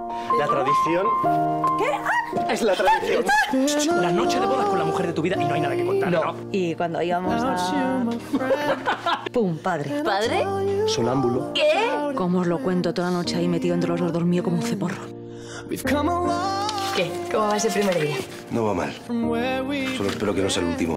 La tradición... ¿Qué? Es la tradición. La noche de bodas con la mujer de tu vida y no hay nada que contar, ¿no? Y cuando íbamos a... ¡Pum! Padre. ¿Padre? Sonámbulo. ¿Qué? ¿Cómo os lo cuento toda la noche ahí metido entre los dos dormido como un ceporro? ¿Qué? ¿Cómo va ese primer día? No va mal. Solo espero que no sea el último.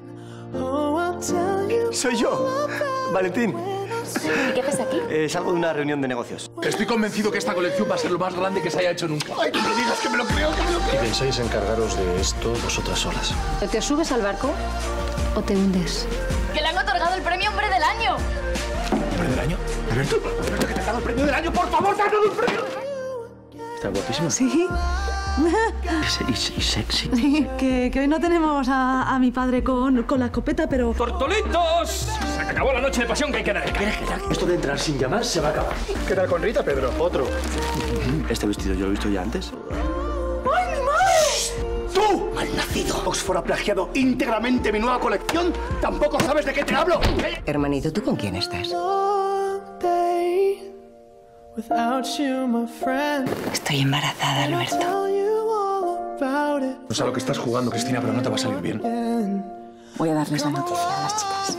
Soy yo, Valentín. ¿Y qué haces aquí? Salgo de una reunión de negocios. Estoy convencido que esta colección va a ser lo más grande que se haya hecho nunca. ¡Ay, que me digas que me lo creo, que me lo creo! ¿Y pensáis encargaros de esto vosotras solas? ¿O te subes al barco o te hundes? ¡Que le han otorgado el premio Hombre del Año! ¿Hombre del año? Alberto, que te han dado el premio del año, por favor, danos un premio. Está guapísimo. Sí. Y sexy. Sí, que hoy no tenemos a mi padre con la escopeta, pero... ¡Tortolitos! Se acabó la noche de pasión que hay que dar. Esto de entrar sin llamar se va a acabar. ¿Qué tal con Rita, Pedro? Otro. ¿Este vestido yo lo he visto ya antes? ¡Tú! ¡Malnacido! Oxford ha plagiado íntegramente mi nueva colección. ¿Tampoco sabes de qué te hablo? Hermanito, ¿tú con quién estás? Estoy embarazada, Alberto. No sé a lo que estás jugando, Cristina, pero no te va a salir bien. Voy a darles la noticia a las chicas.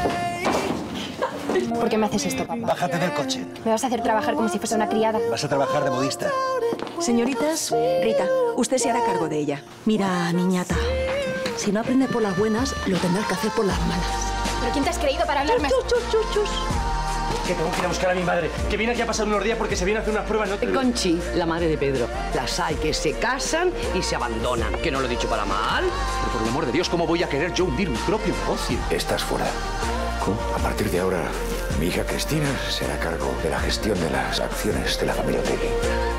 ¿Por qué me haces esto, papá? Bájate del coche. ¿Me vas a hacer trabajar como si fuese una criada? Vas a trabajar de modista. Señoritas, Rita, usted se hará cargo de ella. Mira, niñata, si no aprendes por las buenas, lo tendrás que hacer por las malas. ¿Pero quién te has creído para hablarme? Chus. Que tengo que ir a buscar a mi madre, que viene aquí a pasar unos días porque se viene a hacer unas pruebas. ¿No? Conchi, la madre de Pedro. Las hay que se casan y se abandonan. Que no lo he dicho para mal. Pero por el amor de Dios, ¿cómo voy a querer yo hundir mi propio negocio? Estás fuera. A partir de ahora, mi hija Cristina será a cargo de la gestión de las acciones de la familia Otegi.